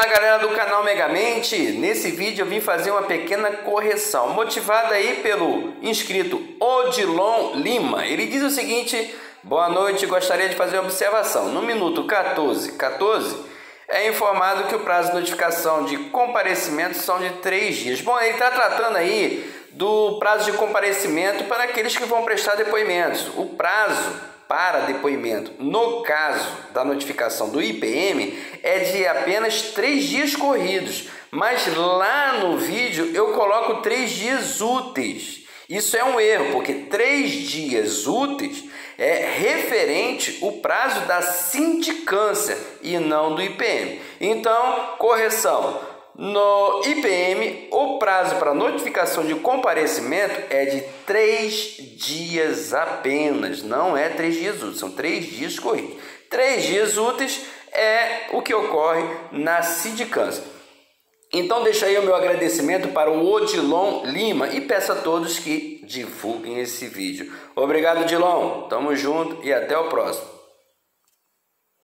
Fala galera do canal Megamente, nesse vídeo eu vim fazer uma pequena correção, motivada aí pelo inscrito Odilon Lima. Ele diz o seguinte: boa noite, gostaria de fazer uma observação. No minuto 14 é informado que o prazo de notificação de comparecimento são de 3 dias. Bom, ele está tratando aí do prazo de comparecimento para aqueles que vão prestar depoimentos. O prazo para depoimento, no caso da notificação do IPM, é de apenas 3 dias corridos, mas lá no vídeo eu coloco 3 dias úteis. Isso é um erro, porque 3 dias úteis é referente ao prazo da sindicância e não do IPM. Então, correção. No IPM, o prazo para notificação de comparecimento é de 3 dias apenas, não é 3 dias úteis, são 3 dias corridos. 3 dias úteis é o que ocorre na sindicância. Então deixa aí o meu agradecimento para o Odilon Lima e peço a todos que divulguem esse vídeo. Obrigado, Odilon, tamo junto e até o próximo.